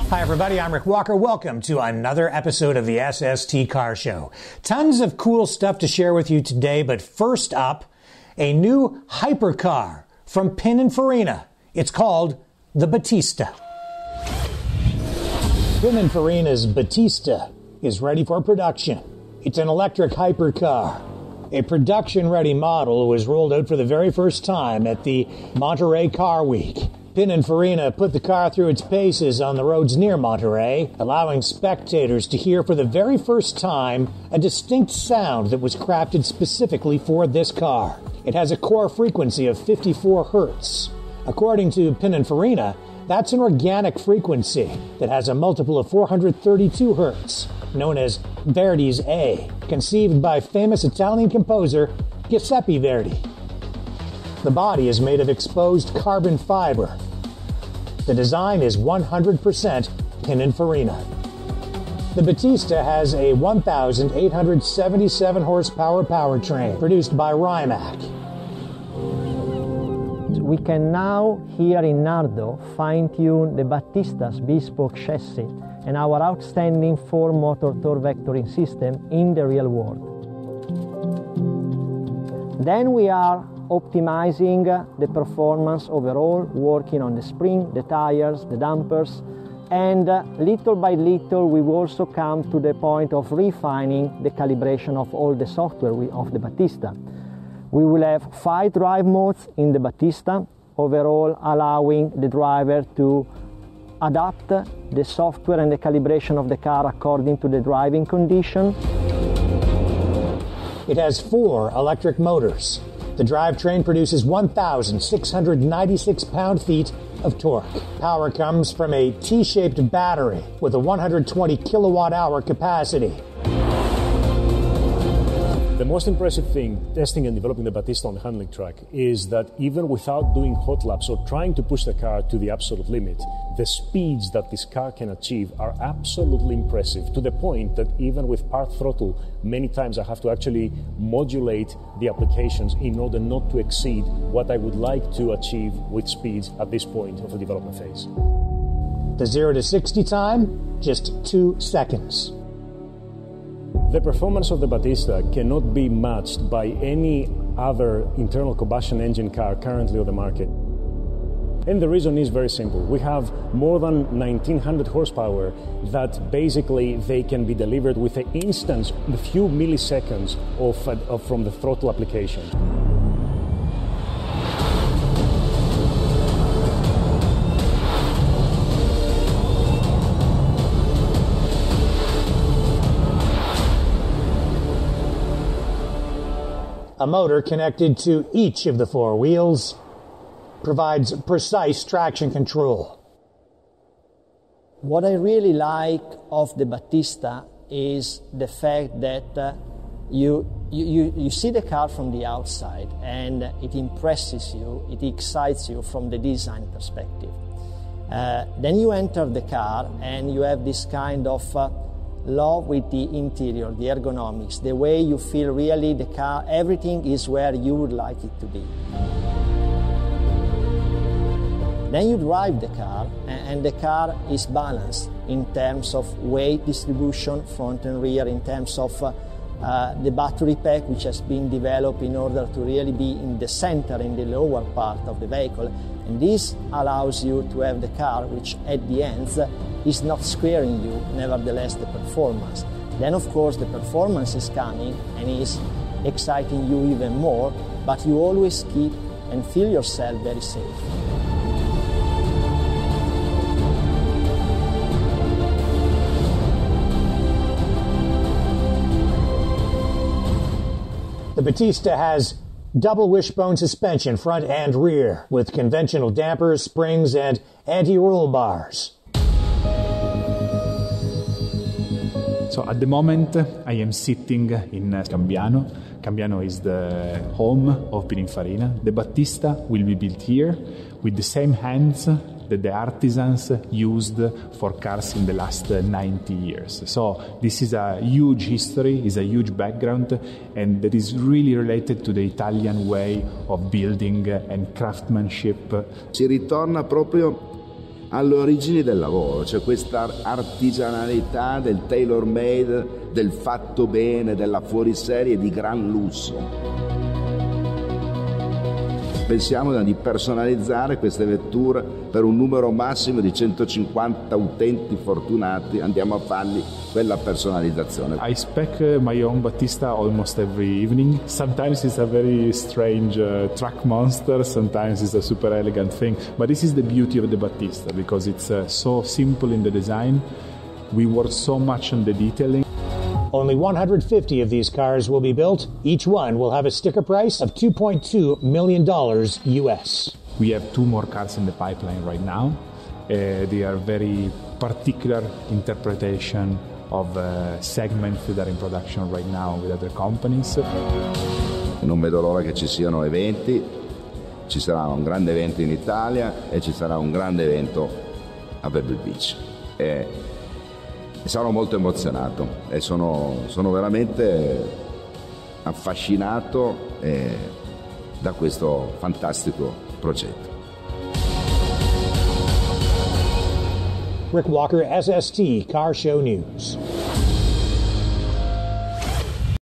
Hi, everybody. I'm Rick Walker. Welcome to another episode of the SST Car Show. Tons of cool stuff to share with you today, but first up, a new hypercar from Pininfarina. It's called the Battista. Pininfarina's Battista is ready for production. It's an electric hypercar. A production-ready model was rolled out for the very first time at the Monterey Car Week. Pininfarina put the car through its paces on the roads near Monterey, allowing spectators to hear for the very first time a distinct sound that was crafted specifically for this car. It has a core frequency of 54 hertz. According to Pininfarina, that's an organic frequency that has a multiple of 432 hertz, known as Verdi's A, conceived by famous Italian composer Giuseppe Verdi. The body is made of exposed carbon fiber. The design is 100% Pininfarina. The Battista has a 1,877 horsepower powertrain produced by Rimac. We can now, here in Nardo, fine-tune the Battista's bespoke chassis and our outstanding 4-motor torque vectoring system in the real world. Then we are optimizing the performance overall, working on the spring, the tires, the dampers, and little by little we will also come to the point of refining the calibration of all the software of the Battista. We will have 5 drive modes in the Battista, overall allowing the driver to adapt the software and the calibration of the car according to the driving condition. It has 4 electric motors. The drivetrain produces 1,696 pound-feet of torque. Power comes from a T-shaped battery with a 120 kilowatt-hour capacity. The most impressive thing testing and developing the Battista on the handling track is that even without doing hot laps or trying to push the car to the absolute limit, the speeds that this car can achieve are absolutely impressive, to the point that even with part throttle, many times I have to actually modulate the applications in order not to exceed what I would like to achieve with speeds at this point of the development phase. The 0 to 60 time, just 2 seconds. The performance of the Battista cannot be matched by any other internal combustion engine car currently on the market. And the reason is very simple. We have more than 1,900 horsepower that basically they can be delivered with an instance, a few milliseconds from the throttle application. A motor connected to each of the 4 wheels provides precise traction control. What I really like of the Battista is the fact that you see the car from the outside and it impresses you, it excites you from the design perspective. Then you enter the car and you have this kind of love with the interior, the ergonomics, the way you feel really the car, everything is where you would like it to be. Then you drive the car and the car is balanced in terms of weight distribution, front and rear, in terms of the battery pack which has been developed in order to really be in the center, in the lower part of the vehicle. And this allows you to have the car which at the end is not scaring you, nevertheless the performance. Then of course the performance is coming and is exciting you even more, but you always keep and feel yourself very safe. The Battista has double wishbone suspension front and rear with conventional dampers, springs, and anti-roll bars. So at the moment I am sitting in Cambiano. Cambiano is the home of Pininfarina. The Battista will be built here with the same hands that the artisans used for cars in the last 90 years. So this is a huge history, is a huge background, and that is really related to the Italian way of building and craftsmanship. Si ritorna proprio alle origini del lavoro, c'è questa artigianalità del tailor made, del fatto bene, della fuoriserie di gran lusso. Pensiamo di personalizzare queste vetture per un numero massimo di 150 utenti fortunati, andiamo a fargli quella personalizzazione. I spec my own Battista almost every evening. Sometimes it's a very strange track monster, sometimes it's a super elegant thing, but this is the beauty of the Battista because it's so simple in the design. We work so much on the detailing. Only 150 of these cars will be built. Each one will have a sticker price of $2.2 million US. We have 2 more cars in the pipeline right now. They are very particular interpretation of segments that are in production right now with other companies. Non vedo l'ora che ci siano eventi, ci sarà un grande evento in Italia e ci sarà un grande evento a Pebble Beach. Sono molto emozionato e sono veramente affascinato da questo fantastico progetto. Rick Walker, SST Car Show News.